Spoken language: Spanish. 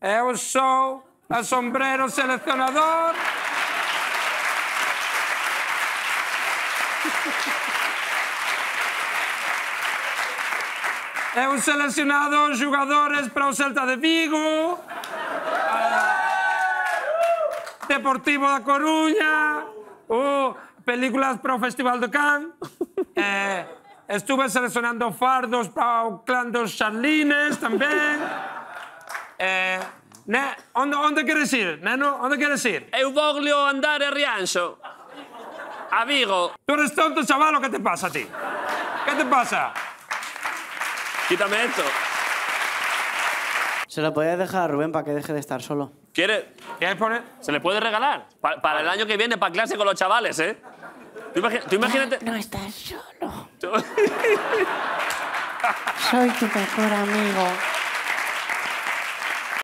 Eu sou o sombrero seleccionador. Eu seleccionado xogadores para o Celta de Vigo, Deportivo da Coruña, películas para o Festival de Cannes. Estuve seleccionando fardos para o clan dos Charlines tamén. Onde queres ir, neno? Onde queres ir? Eu voglio andare a Rianxo. A Vigo. Tú eres tonto, chaval, o que te pasa a ti? ¿Qué te pasa? Quítame esto. Se lo podías dejar a Rubén para que deje de estar solo. ¿Quieres poner? Se le puede regalar. Para el año que viene, para clase con los chavales, ¿eh? Tú imagínate... No estás solo. Soy tu mejor amigo.